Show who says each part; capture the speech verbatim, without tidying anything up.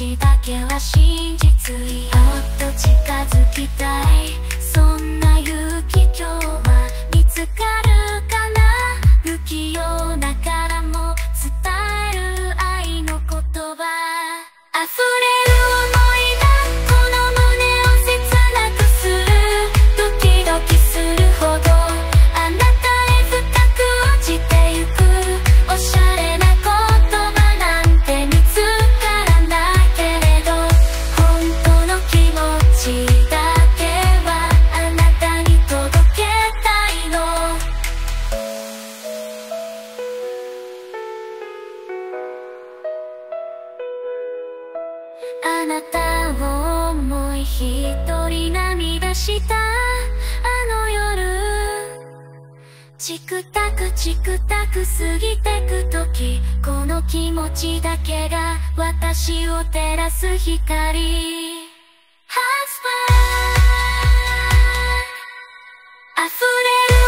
Speaker 1: ちだけは真実よ。もっと近づきたい、そんな勇気今日は見つかるかな。不器用ながらも伝える愛の言葉、溢れる想いがこの胸を切なくする。ドキドキするほどあなたへ深く落ちてゆく。おしゃれな言葉なんて見つからないけれど、本当の気持ちだけはあなたに届けたいの。あなたを思い一人涙したあの夜、チクタクチクタク過ぎてく時、この気持ちだけが私を照らす光。溢れる